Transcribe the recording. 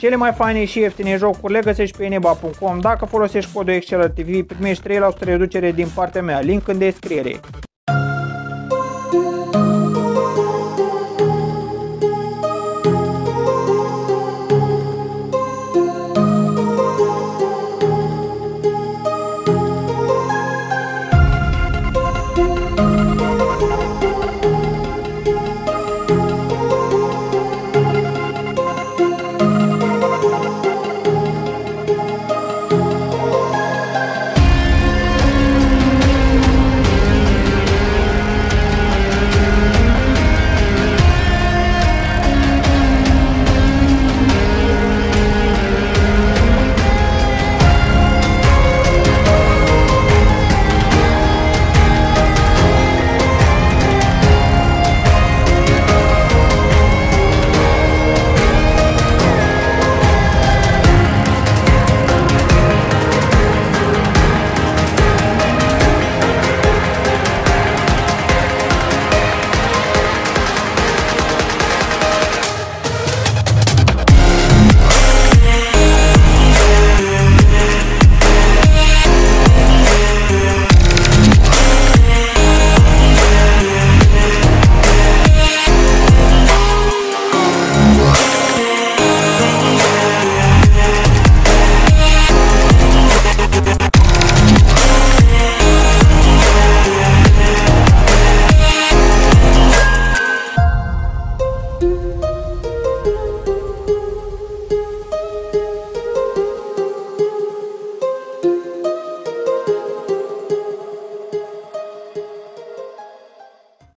Cele mai faine și ieftine jocuri le găsești pe eneba.com. Dacă folosești codul ExcellerTV, primești 3% reducere din partea mea. Link în descriere.